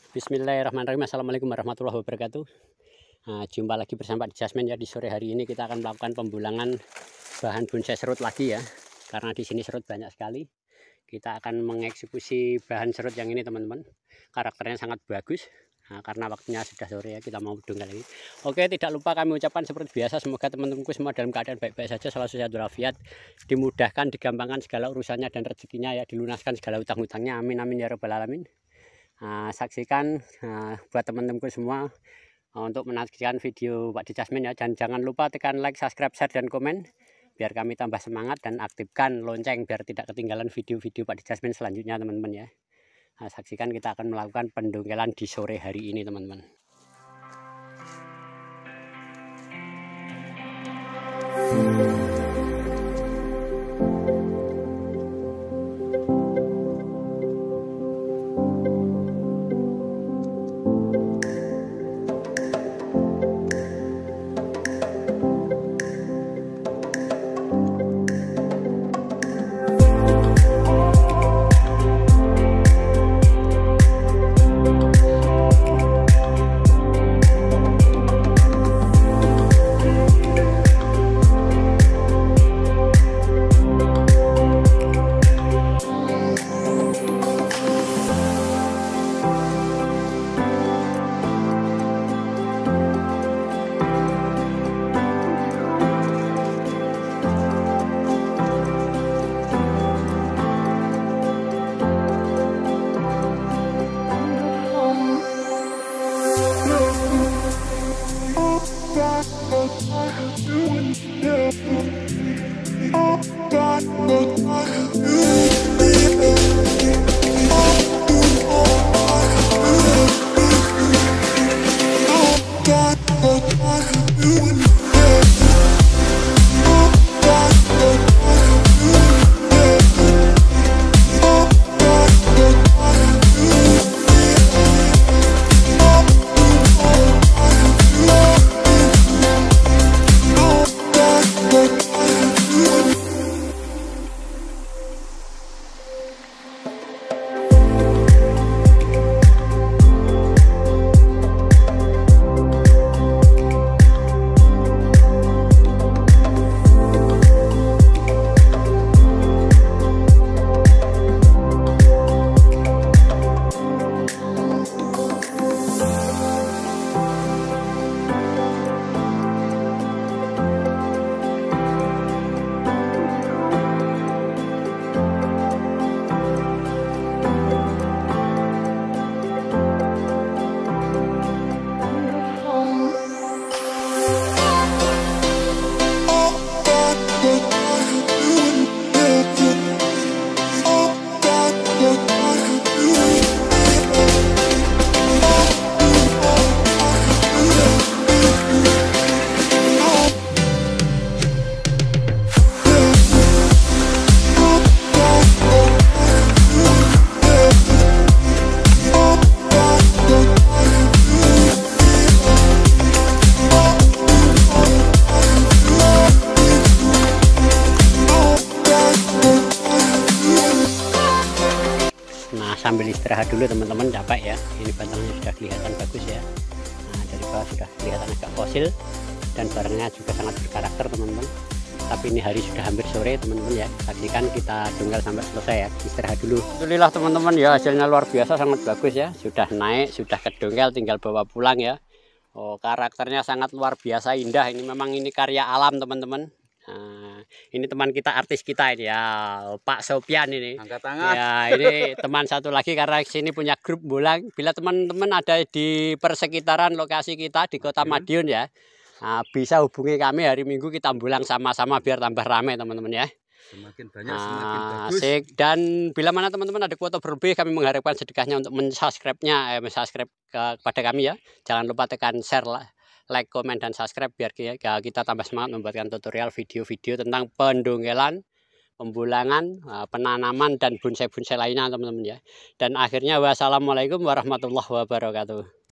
Bismillahirrahmanirrahim. Assalamualaikum warahmatullahi wabarakatuh. Jumpa lagi bersama Pak Jasmine ya. Di sore hari ini kita akan melakukan pembulangan bahan bonsai serut lagi ya. Karena di sini serut banyak sekali. Kita akan mengeksekusi bahan serut yang ini teman-teman. Karakternya sangat bagus. Karena waktunya sudah sore ya, kita mau dongkal lagi. Oke, tidak lupa kami ucapkan seperti biasa, semoga teman-temanku semua dalam keadaan baik-baik saja, selalu sehat walafiat, dimudahkan, digampangkan segala urusannya dan rezekinya ya, dilunaskan segala utang-utangnya. Amin amin ya rabbal alamin. Saksikan buat teman-temanku semua untuk menyaksikan video Pak Jasmine ya, dan jangan lupa tekan like, subscribe, share, dan komen biar kami tambah semangat, dan aktifkan lonceng biar tidak ketinggalan video-video Pak Jasmine selanjutnya teman-teman ya. Saksikan, kita akan melakukan pendongkelan di sore hari ini teman-teman. Sambil istirahat dulu teman-teman, capek ya. Ini batangnya sudah kelihatan bagus ya. Dari bawah sudah kelihatan agak fosil dan barangnya juga sangat berkarakter teman-teman. Tapi ini hari sudah hampir sore teman-teman ya. Saksikan kita dongkal sampai selesai ya. Istirahat dulu. Alhamdulillah teman-teman ya, hasilnya luar biasa, sangat bagus ya. Sudah naik, sudah kedongkel, tinggal bawa pulang ya. Karakternya sangat luar biasa indah. Ini memang ini karya alam teman-teman. Ini teman kita, artis kita ini ya, Pak Sopian ini. Angkat tangan. Ya, ini teman satu lagi karena sini punya grup bulang. Bila teman-teman ada di persekitaran lokasi kita di Kota Madiun ya, bisa hubungi kami, hari Minggu kita bulang sama-sama biar tambah ramai teman-teman ya. Semakin banyak semakin bagus. Asik. Dan bila mana teman-teman ada kuota berlebih, kami mengharapkan sedekahnya untuk mensubscribe-nya, subscribe kepada kami ya. Jangan lupa tekan share lah, like, komen, dan subscribe biar kita tambah semangat membuatkan tutorial video-video tentang pendongkelan, pembulangan, penanaman, dan bonsai-bonsai lainnya teman-teman ya. Dan akhirnya wassalamualaikum warahmatullahi wabarakatuh.